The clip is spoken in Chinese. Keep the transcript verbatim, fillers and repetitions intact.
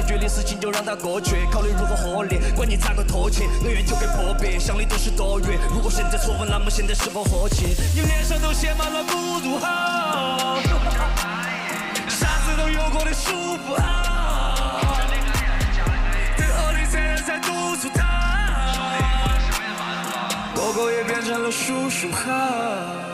决的事情就让它过去，考虑如何获利，管你咋个唾弃，恩怨就该破壁，想的都是多余。如果现在错问，那么现在是否和气？你脸上都写满了不如好，啥子都有过的舒服好，对恶的责任才督促他，哥哥也变成了叔叔好。